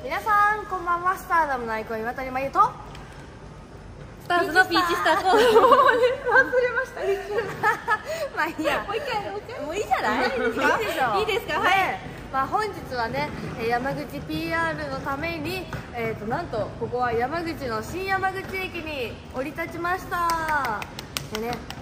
皆さんこんばんは。スターダムのアイコン岩谷真由とスターズのピーチスターコー忘れましたまあいいや、 もう一回もういいじゃないですか。 いいでしょう。 いいですか。はい、 まあ、本日はね山口 PR のために、なんとここは山口の新山口駅に降り立ちました。でね、